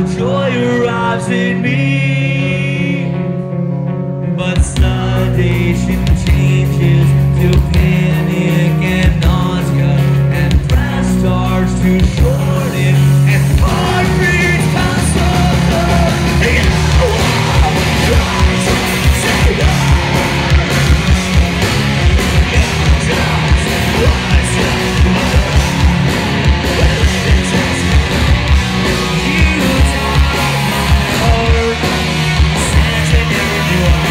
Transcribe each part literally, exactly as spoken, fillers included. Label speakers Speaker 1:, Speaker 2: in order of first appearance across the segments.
Speaker 1: till joy arrives in me. But sedation changes to panic and nausea, and breath starts to shorten, and heartbeats come slower. You won't try to say no. You just want to love. You taught my heart, sense it never knew I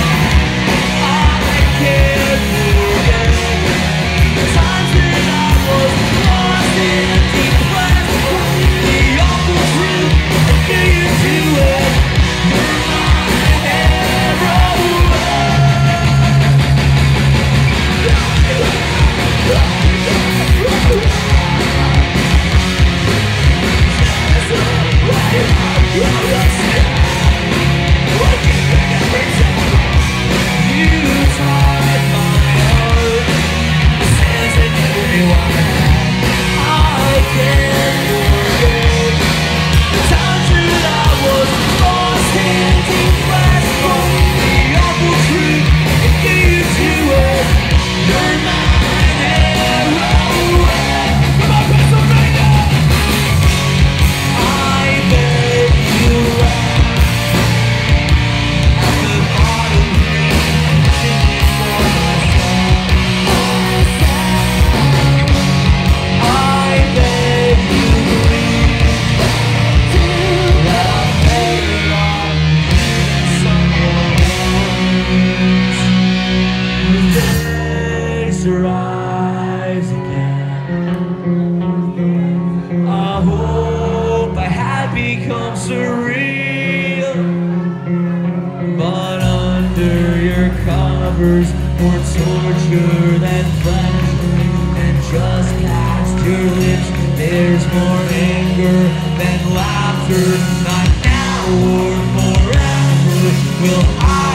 Speaker 1: can't forget the times that I was lost and depressed. The awful truth, do you do it? You're my heroine. You taught my heart the sense that never knew I had. I can't forget the times that I was lost and depressed. But the awful truth, if you do it, you're my heroine. Come on, Pennsylvania! I bet you laugh at the thought of me singing for myself. I bet you believe that I'm better off than someone else. The days arise again. I hope I had become surreal, but under your covers more torture than pleasure, and just past your lips there's more anger than laughter. Not now or forever will I